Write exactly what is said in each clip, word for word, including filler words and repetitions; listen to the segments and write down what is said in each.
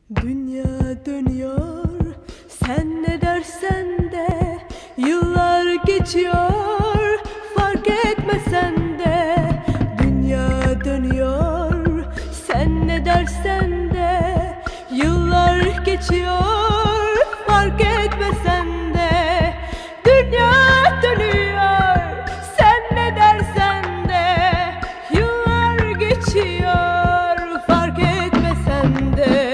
Dünya dönüyor, sen ne dersen de, yıllar geçiyor, fark etmesen de. Dünya dönüyor, sen ne dersen de, yıllar geçiyor, fark etmesen de. Dünya dönüyor, sen ne dersen de, yıllar geçiyor, fark etmesen de.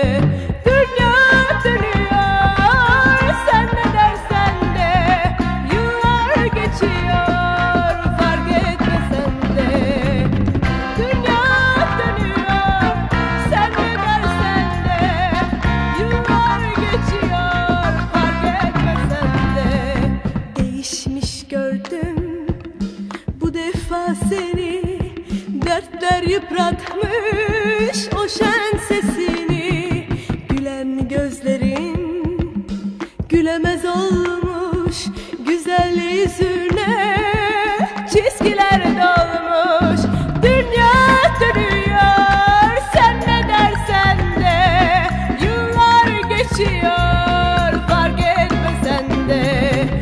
Gördüm bu defa seni, dertler yıpratmış o şen sesini. Gülen gözlerin gülemez olmuş, güzel yüzüne çizgiler dolmuş. Dünya dönüyor, sen ne dersen de, yıllar geçiyor, fark etmesen de.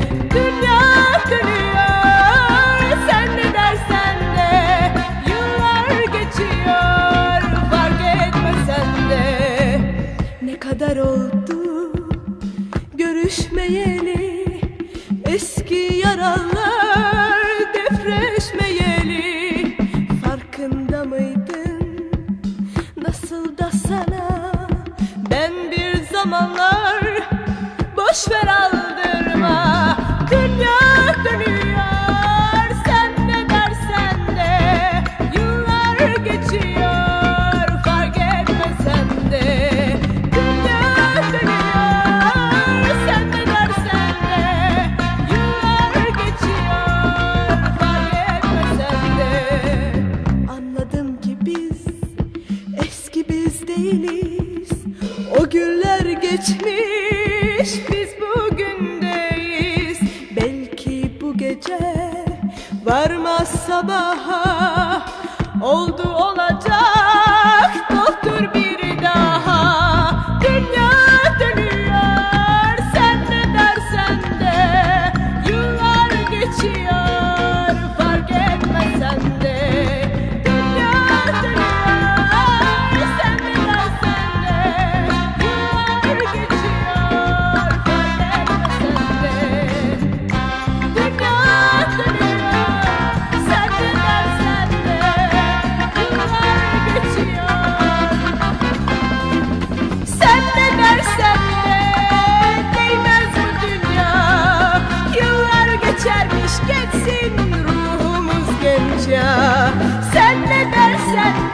Ne kadar oldu görüşmeyeli, eski yaralar depreşmeyeli. Farkında mıydın nasıl da sana ben bir zamanlar boşver aldırma. Dünya dönüyor, sen ne dersen de, yıllar geçiyor, fark etmesen de. Değiliz, o günler geçmiş, biz bugündeyiz. Belki bu gece varmaz sabaha, oldu olacak doktor bir daha. Dünya dönüyor, sen ne dersen de, yıllar geçiyor, fark etmesen de. Geçsin ruhumuz genç ya, sen ne dersen